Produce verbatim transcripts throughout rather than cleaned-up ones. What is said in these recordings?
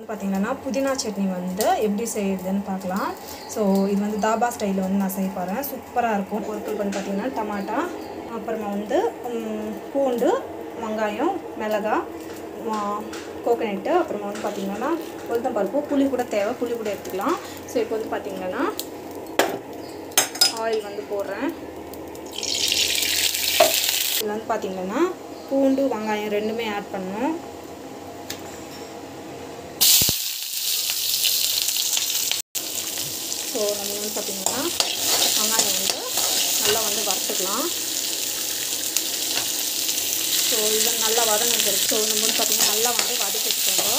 பார்த்தீங்கன்னா புதினா சட்னி வந்து எப்படி செய்யுதுன்னு பார்க்கலாம். ஸோ இது வந்து தாபா ஸ்டைலில் வந்து நான் செய்ய போகிறேன். சூப்பராக இருக்கும். பொருட்கள் வந்து பார்த்திங்கன்னா டமாட்டா, அப்புறமா வந்து பூண்டு, வெங்காயம், மிளகாய், கோகனட்டு, அப்புறமா வந்து பார்த்திங்கன்னா உளுத்தம் பருப்பு, புளி கூட தேவை, புளி கூட எடுத்துக்கலாம். ஸோ இப்போ வந்து பார்த்திங்கன்னா ஆயில் வந்து போடுறேன். இதில் வந்து பார்த்திங்கன்னா பூண்டு, வெங்காயம் ரெண்டுமே ஆட் பண்ணணும். ஸோ நம்ம வந்து பார்த்திங்கன்னா வெங்காயம் வந்து நல்லா வந்து வறுத்துக்கலாம். ஸோ இது நல்லா வதங்கிருக்கு. ஸோ நம்ம வந்து பார்த்திங்கன்னா நல்லா வந்து வதக்கி வச்சுக்கோங்க.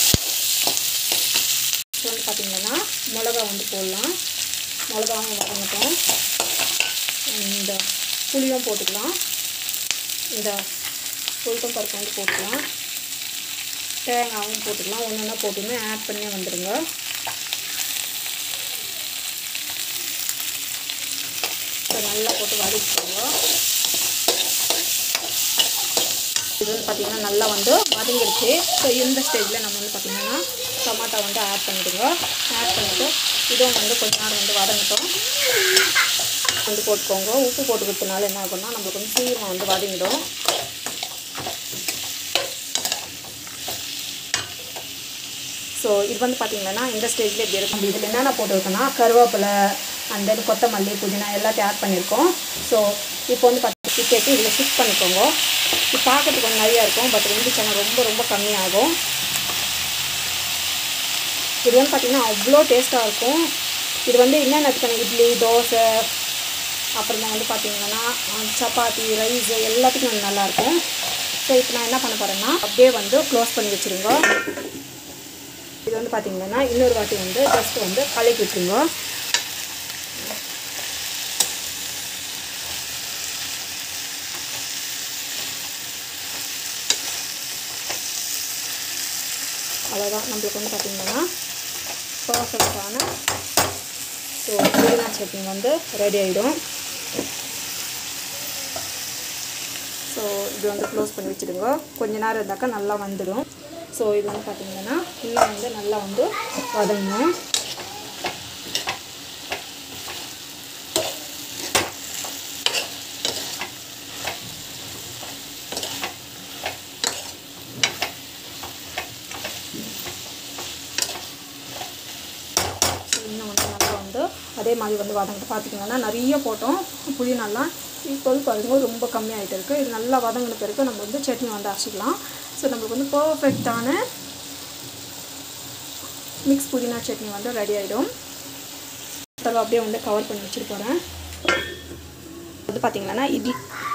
ஸோ வந்து பார்த்திங்கன்னா மிளகா வந்து போடலாம். மிளகாவும் வதங்கட்டும். இந்த புளியும் போட்டுக்கலாம். இந்த உளுத்தம் பருப்பு வந்து போட்டுக்கலாம். தேங்காயும் போட்டுக்கலாம். ஒன்று ஒன்றா போட்டுமே ஆட் பண்ணி வந்துடுங்க. நல்லா போட்டு வதக்கிக்கோங்க. இது வந்து பார்த்திங்கன்னா நல்லா வந்து வதங்கிடுச்சு. ஸோ இந்த ஸ்டேஜில் நம்ம வந்து பார்த்திங்கன்னா டமாட்டா வந்து ஆட் பண்ணிவிடுங்க. ஆட் பண்ணிவிட்டு இதுவும் வந்து கொஞ்ச நேரம் வந்து வதங்கட்டும் வந்து போட்டுக்கோங்க. உப்பு போட்டுக்கிறதுனால என்ன ஆகும்னா நம்மளுக்கு வந்து சீக்கிரமாக வந்து வதங்கிடும். ஸோ இது வந்து பார்த்திங்கன்னா இந்த ஸ்டேஜில் எப்படி இருக்கும். இதில் என்னென்ன போட்டுருக்கோன்னா கருவேப்பிலை, அண்ட் தென் கொத்தமல்லி, புதினா எல்லாத்தையும் ஆட் பண்ணியிருக்கோம். ஸோ இப்போ வந்து பார்த்து கேட்டு இதில் ஷிஃப்ட் பண்ணிக்கோங்க. இது பார்க்கறதுக்கு கொஞ்சம் நிறையா இருக்கும், பட் வெந்துச்சுன்னா ரொம்ப ரொம்ப கம்மியாகும். இது வந்து பார்த்திங்கன்னா அவ்வளோ டேஸ்ட்டாக இருக்கும். இது வந்து என்னென்னதுக்கான இட்லி, தோசை, அப்புறமா வந்து பார்த்திங்கன்னா சப்பாத்தி, ரைஸு எல்லாத்துக்கும் நல்லாயிருக்கும். ஸோ இப்போ நான் என்ன பண்ண போகிறேன்னா அப்படியே வந்து க்ளோஸ் பண்ணி வச்சுருங்க. இது வந்து பார்த்திங்கன்னா இன்னொரு வாட்டி வந்து ஜஸ்ட் வந்து கலக்கி வச்சுருங்க. அவ்வளோதான், நம்மளுக்கு வந்து பார்த்திங்கன்னா பர்ஃபெக்டான ஸோ புதினா சட்னி வந்து ரெடி ஆகிடும். ஸோ இது வந்து க்ளோஸ் பண்ணி வச்சுடுங்க. கொஞ்ச நேரம் இருந்தாக்கா நல்லா வந்துடும். ஸோ இது வந்து பார்த்திங்கன்னா இன்னும் வந்து நல்லா வந்து வதங்கணும். இன்னும் வந்து நல்லா வந்து அதே மாதிரி வந்து வதங்கிட்டு பார்த்திங்கன்னா நிறைய போட்டோம் புதினாலாம். இப்போ வந்து பாருங்கள் ரொம்ப கம்மியாகிட்டு இருக்குது. இது நல்லா வதங்கின பிறகு நம்ம வந்து சட்னி வந்து அரைச்சிக்கலாம். ஸோ நம்மளுக்கு வந்து பர்ஃபெக்டான மிக்ஸ் புதினா சட்னி வந்து ரெடி ஆகிடும். அப்படியே வந்து கவர் பண்ணி வச்சுட்டு போகிறேன். வந்து பார்த்திங்கன்னா இட்லி